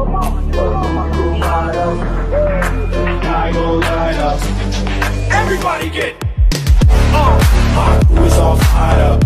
Sky gon' light up. Everybody get crew is all fired up.